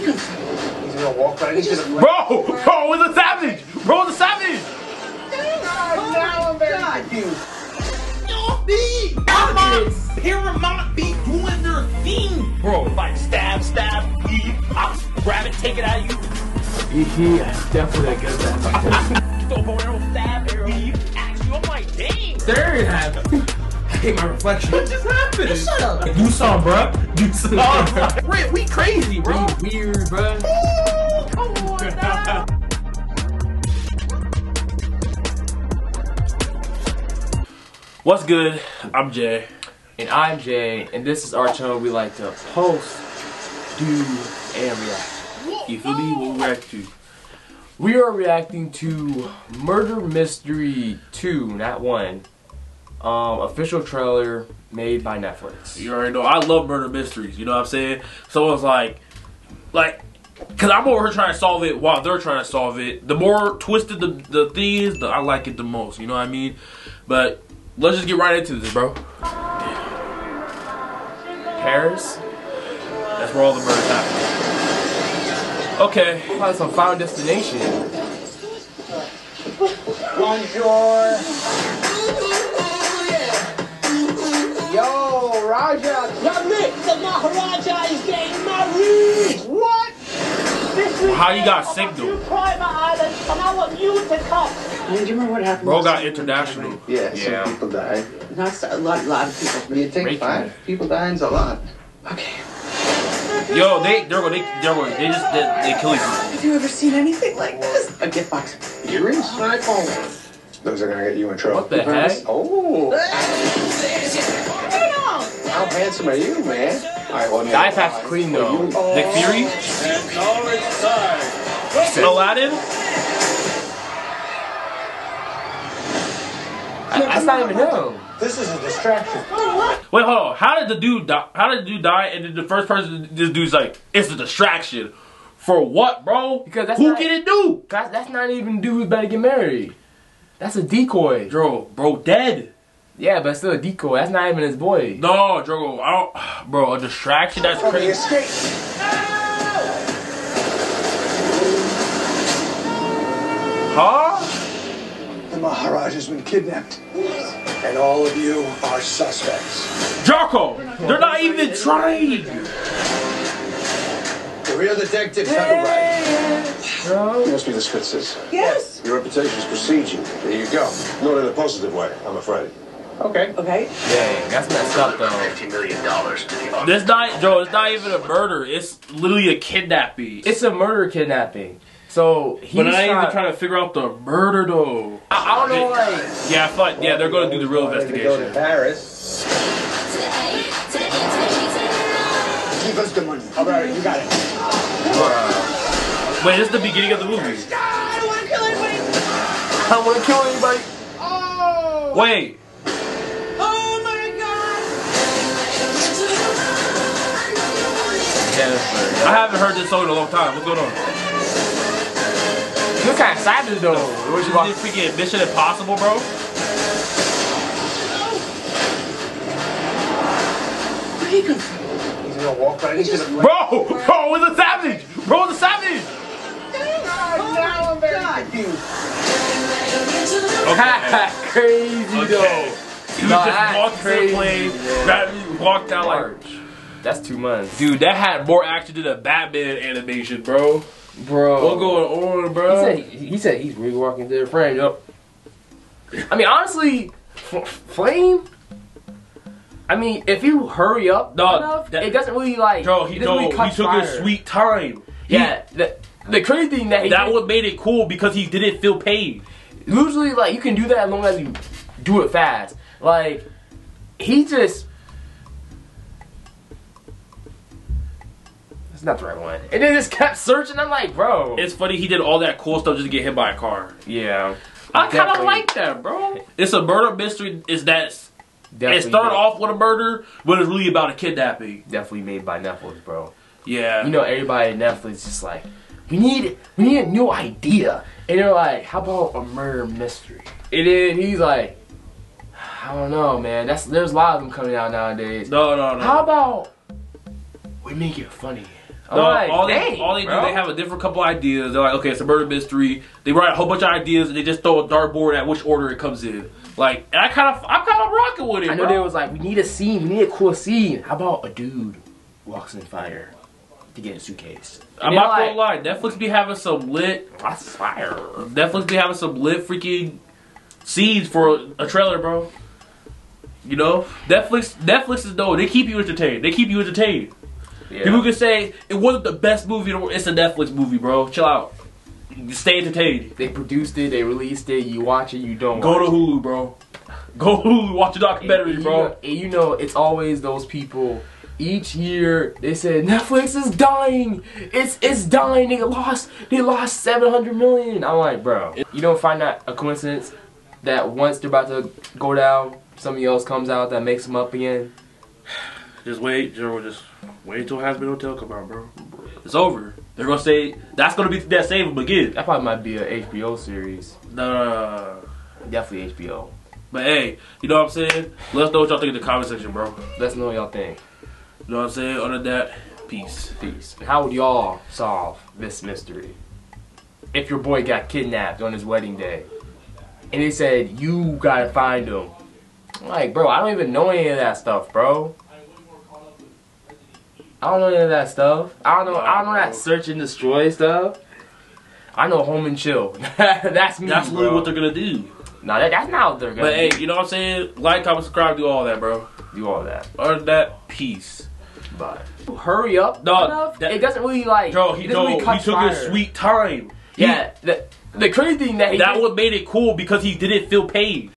He's gonna walk right into the plane. Bro, it's a savage. Bro, it's a savage. Now I'm very confused. Paramount be doing their thing, bro. Like stab, I'll grab it, take it out of you. Yeah, definitely good at that. Throw bow arrow, stab, weave, action. I'm like, dang. There you have it. I hate my reflection. What just happened? Shut up. You saw, bro. You saw. We crazy, bro. Weird, bro. Come on now. What's good? I'm Jay. And I'm Jay, and this is our channel. We like to post, do, and react. You feel me? What we react to? We are reacting to Murder Mystery 2, not 1. Official trailer made by Netflix. You already know. I love murder mysteries. You know what I'm saying? Someone's like, cause I'm over here trying to solve it while they're trying to solve it. The more twisted the thing is, I like it the most. You know what I mean? But let's just get right into this, bro. Paris? That's where all the murders happen. Okay. Probably some Final Destination. Bonjour. Yo, Raja. The Maharaja is getting married! What? How you got signal? Private island, and I want you to come. Do you remember what happened? Bro last got time? international. Yeah, Yeah. some people died. Not a lot of people. What do you think? Breaking 5 people dying's a lot. Okay. Yo, they kill each other. Have you ever seen anything like this? A gift box. Earrings? iPhone. Those are gonna get you in trouble. What the heck? Oh. How handsome are you, man? Alright, well, The iPad's clean though. Nick Fury? Aladdin? That's not even him. This is a distraction. Wait, hold on. How did the dude die? How did the dude die? And then the first person, this dude's like, it's a distraction. For what, bro? Because that's who not- can it do? That's not even dude who's about to get married. That's a decoy. Bro, dead. Yeah, but still a decoy. That's not even his boy. No, Drogo, I don't. Bro, a distraction? That's Okay, crazy. escape. Huh? The Maharaja's been kidnapped. And all of you are suspects. Jocko, they're not even trying. The real detectives have arrived. Bro. You must be the Spitzes. Yes. Your reputation's precedes you. There you go. Not in a positive way, I'm afraid. Okay. Okay. Dang, that's messed up though. $50 million to the This not, Joe. It's not even a murder. It's literally a kidnapping. It's a murder kidnapping. So he's But I ain't even trying to figure out the murder though. I don't know, like. Yeah, I feel like, yeah, they're gonna do the real Wanted to go to investigation. Paris. Give us the money. All right, you got it. Wait, this is the beginning of the movie. I don't want to kill anybody. I don't want to kill anybody. Oh. Wait. Oh my God. Jennifer. I haven't heard this song in a long time. What's going on? You're kind of savage though. What This you is watch? freaking Mission Impossible, bro. Where did he come from? He's gonna walk right into the plane. Bro, it's a savage. Bro, it's a savage. Now I'm very confused. Okay. Crazy Okay. though. You No, just that's walked into the crazy, plane, man. grabbed, walked out like, That's 2 months. dude, that had more action than a Batman animation, bro. Bro. What's going on, bro? He said he's really walking to the frame. Yup. I mean, honestly, Flame. I mean, if you hurry up Dog, enough, that- it doesn't really like. Bro, it he doesn't really catch took his fire. sweet time. Yeah. The crazy thing that he That did- what made it cool because he didn't feel pain. usually like you can do that as long as you do it fast. Like he just. That's not the right one. And then just kept searching. I'm like, bro. It's funny he did all that cool stuff just to get hit by a car. Yeah. I kind of Definitely- like that, bro. It's a murder mystery. It's that it definitely started made- off with a murder, but it's really about a kidnapping. Definitely made by Netflix, bro. Yeah. You know, everybody at Netflix is just like, we need a new idea. And they're like, how about a murder mystery? And then he's like, I don't know, man. There's a lot of them coming out nowadays. No. How about we make it funny? I'm like, all dang, they do, bro. they have a different couple ideas. They're like, okay, it's a murder mystery. They write a whole bunch of ideas and they just throw a dartboard at which order it comes in. Like, and I'm kind of rocking with it. I know bro. they was like, we need a scene, we need a cool scene. How about a dude walks in fire to get a suitcase? I'm And not they're gonna lie, Netflix be having some lit. That's fire. Netflix be having some lit freaking scenes for a trailer, bro. You know, Netflix is though they keep you entertained. They keep you entertained. Yeah. People can say it wasn't the best movie in the world. It's a Netflix movie, bro. Chill out. Stay entertained. They produced it, they released it, you watch it, you don't Go watch to Hulu, bro. Go Hulu, watch a documentary, and bro. You know, it's always those people. Each year they said Netflix is dying. It's dying. They lost 700 million. I'm like, bro, you don't find that a coincidence that once they're about to go down, something else comes out that makes them up again? Just wait, Joe. Just wait until Hazbin Hotel come out, bro. It's over. They're gonna say that's gonna be that save them again. That probably might be a HBO series. Nah. Definitely HBO. But hey, you know what I'm saying? Let us know what y'all think in the comment section, bro. Let us know what y'all think. You know what I'm saying? Other than that, peace. Peace. And how would y'all solve this mystery? If your boy got kidnapped on his wedding day, and they said you gotta find him, I'm like, bro, I don't even know any of that stuff, bro. I don't know any of that stuff. I don't know that search and destroy stuff. I know home and chill. That's me. That's literally bro. what they're gonna do. No, that's not what they're gonna But do. hey, you know what I'm saying? Like, comment, subscribe, do all that, bro. Do all that. Other than that, peace. But hurry up. No, enough. that- It doesn't really like. Bro, it doesn't really he catch took his fire. sweet time. Yeah. The crazy thing that he That did- what made it cool because he didn't feel pain.